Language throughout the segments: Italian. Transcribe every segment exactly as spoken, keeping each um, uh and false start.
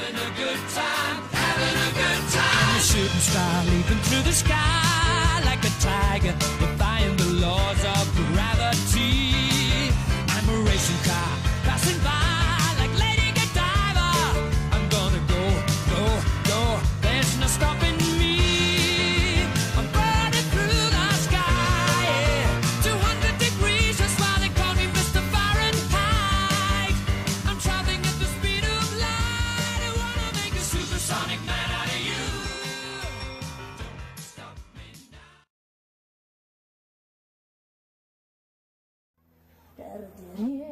having a good time, having a good time. I'm a shooting star leaping through the sky like a tiger, defying the laws of gravity. I'm a racing car passing by like Lady Godiva. I'm gonna go, go, go, there's no stopping me. I'm burning through the sky, yeah. two hundred degrees, that's why they call me Mister Fahrenheit. I'm traveling at the speed of light. I wanna make a supersonic man out of you. Don't stop me now. Perdere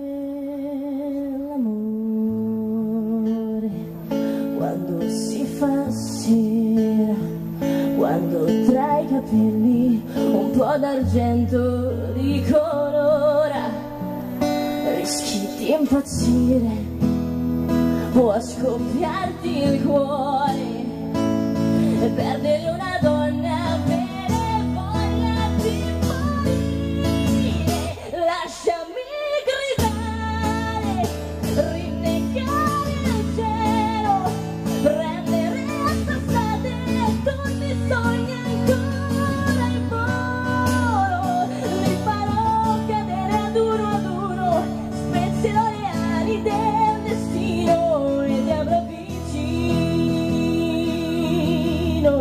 l'amore quando si fa sera, quando tra i capelli un po' d'argento ricolora, rischi di impazzire, può scoppiarti il cuore e perdere una donna, avere voglia di morire. Lasciami gridare, rinnegare il cielo, prendere a sassate tutti i sogni ancora in volo. Li farò cadere ad uno ad uno, spezzerò le ali del destino e ti avrò vicino.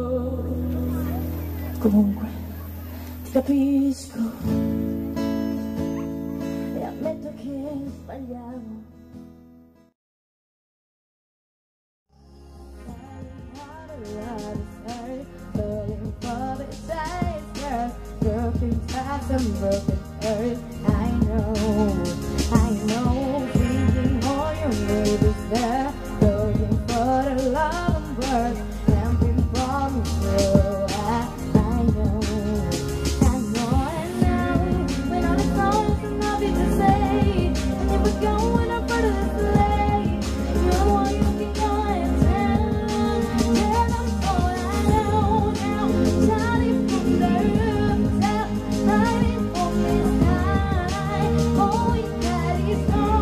Comunque ti capisco e ammetto che sbagliavo. Falling for the size, girl, broken fast and broken earth. I know, I know, thinking all your neighbors there, looking for the love and worth, camping from you. So I, I know, I know, I know, when all the songs and nothing to say, and you were going up for the sleigh, you're the one you can go and tell, tell them all I know now, shining from the rooftop, hiding from the sky, oh, daddy's gone.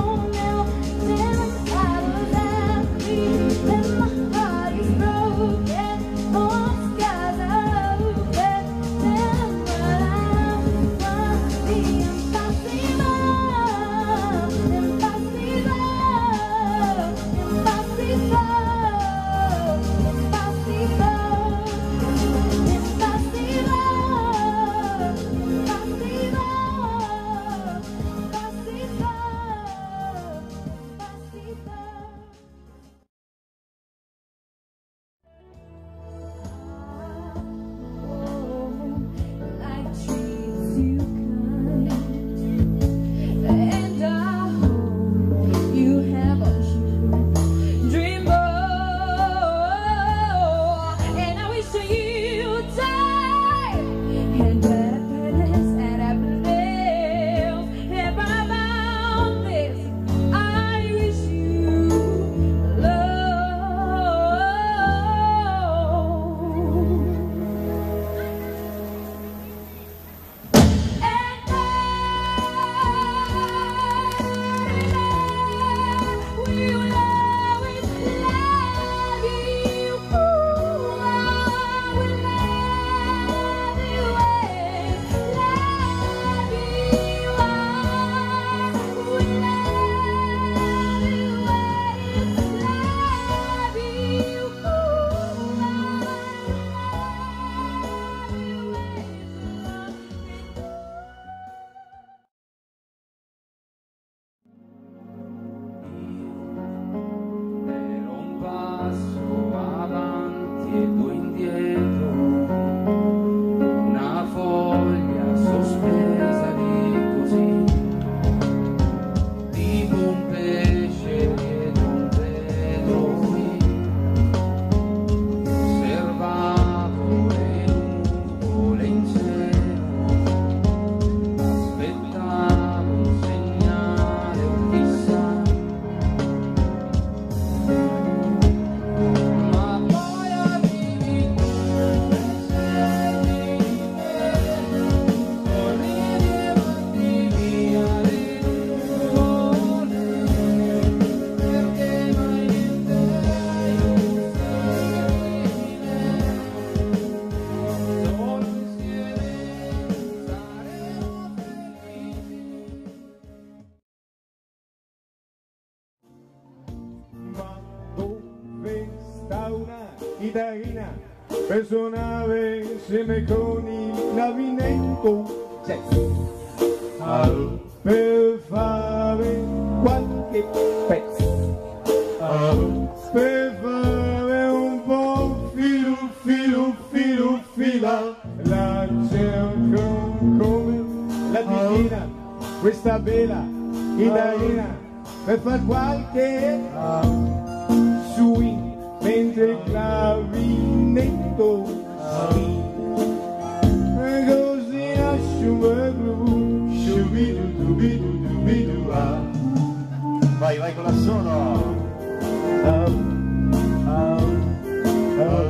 chitarrina per suonare insieme con il clavinetto jazz, oh, per fare qualche pezzo, oh, per fare un po' filu filu filu fila, la cerco come la titina, questa bella chitarrina per far qualche swing mentre il clavinetto swing, e così nasce un bel groove, shubidu-dubidu-dubidu-ah. Vai, vai con la sono. Oh, oh, oh,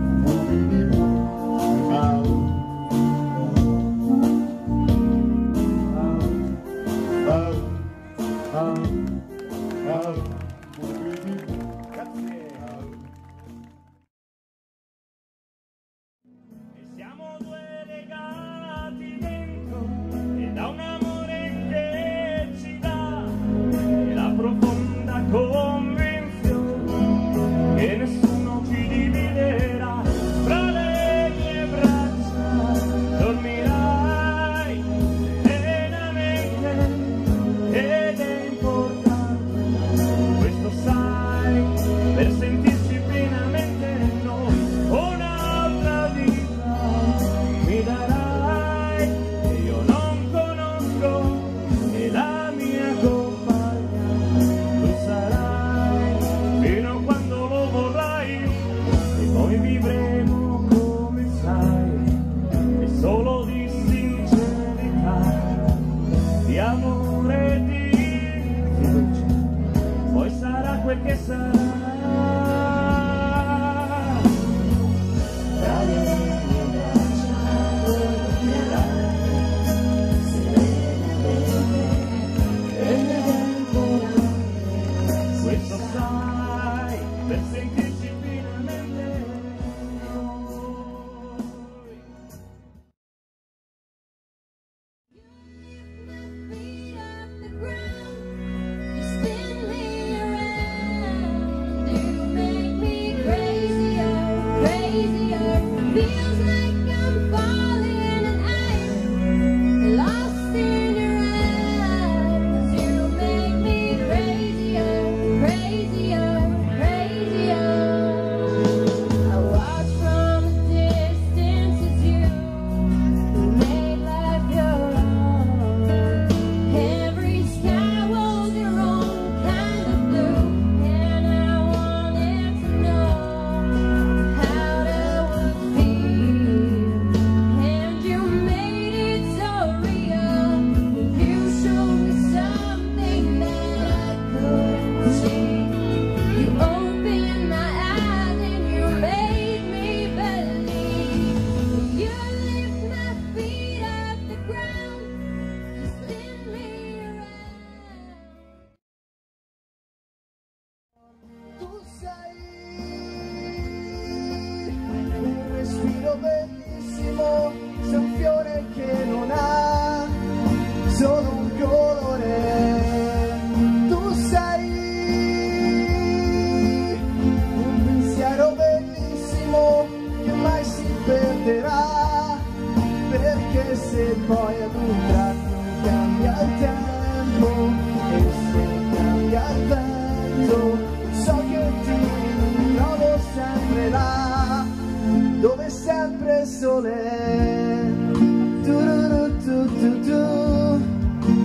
Siamo due legati dentro e da un amore che ci dà e la profonda convinzione che nessuno ci dividerà. Fra le mie braccia dormirai serenamente ed è importante, questo sai, per sentirci pienamente noi un'altra vita mi darai che io non conosco e la mia compagna tu sarai fino a quando lo vorrai e poi vivremo come sai e solo di sincerità, di amore e di fiducia, poi sarà quel che sarà. Questo sai, per sentirci finalmente noi. Feet off the ground, you spin me around, you make me crazier, crazier. Feels like I'm falling and I'm lost in your eyes. You make me crazier, crazier, crazier. I watch from a distance as you make life your own. Every sky was your own kind of blue, and I wanted to know how that would feel. And you made it so real. You showed me something that I couldn't see. You opened my eyes and you made me believe. You lift my feet off the ground, you spin me around. Tu sei un respiro bellissimo, sei un fiore che non ha solo un colore. Tu sei un pensiero bellissimo che mai si perderà, perché se poi ad un tratto cambia il tempo e se cambia il vento, so che ti trovo sempre là, dove è sempre sole. Tu, tu, tu, tu, tu.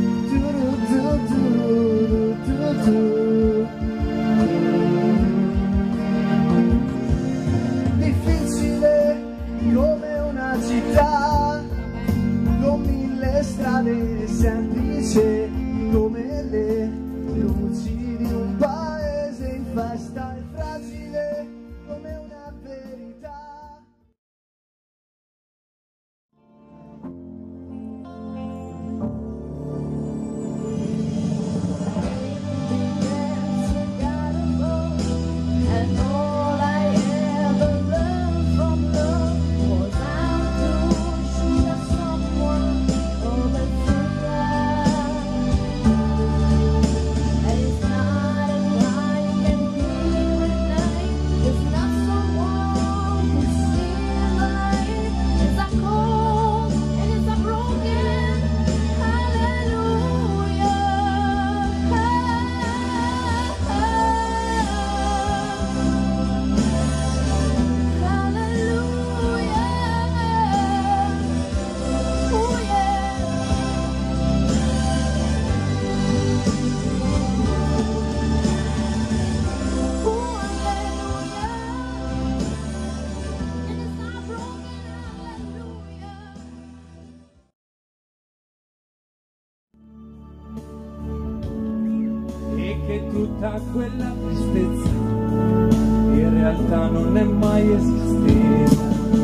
che tutta quella tristezza in realtà non è mai esistita.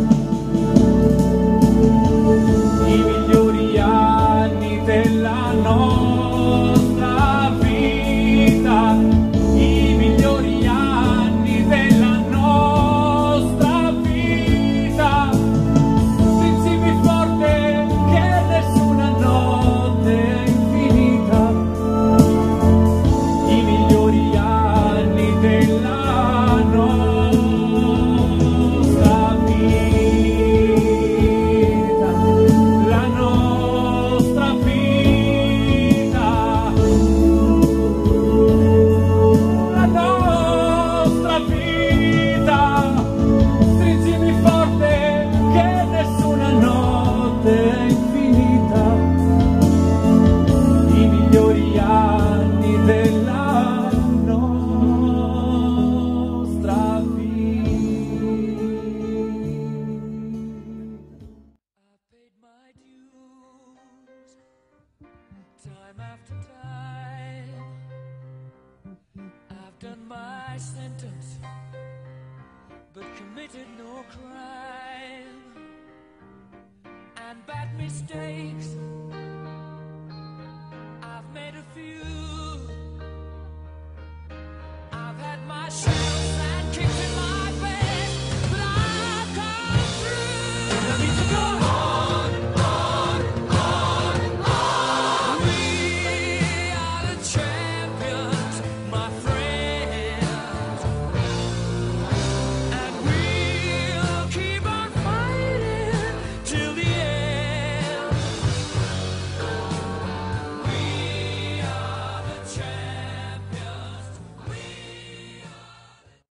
I migliori anni della nostra vita, i migliori anni della nostra vita, strinzimi forte che nessuna notte è infinita. I migliori anni della nostra vita, la nostra vita, la nostra vita, stringimi forte che nessuna notte è infinita. I migliori anni della nostra vita. I paid my dues, time after time. I've done my sentence, but committed no crime. And bad mistakes